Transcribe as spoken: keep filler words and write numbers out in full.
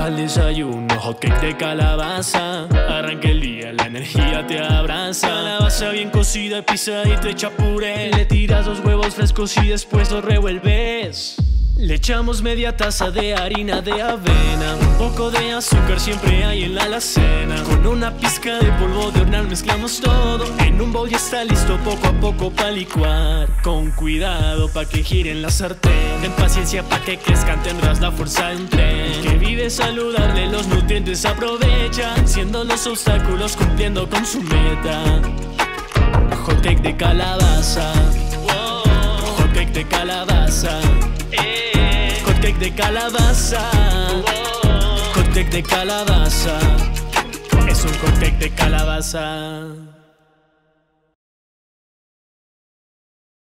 Al desayuno, hot cake de calabaza. Arranca el día, la energía te abraza. Calabaza bien cocida, pisadita, hecha puré. Le tiras dos huevos frescos y después los revuelves. Le echamos media taza de harina de avena. Un poco de azúcar siempre hay en la alacena. Con una pizca de polvo de hornear mezclamos todo. En un bowl ya está listo poco a poco pa' licuar. Con cuidado pa' que giren la sartén. Ten paciencia pa' que crezcan, tendrás la fuerza de un tren. El que vive saludable, los nutrientes aprovecha, venciendo los obstáculos, cumpliendo con su meta. Hot cake de calabaza. Hot cake de calabaza. Hot cake de calabaza. Hot cake de calabaza. Es un hot cake de calabaza.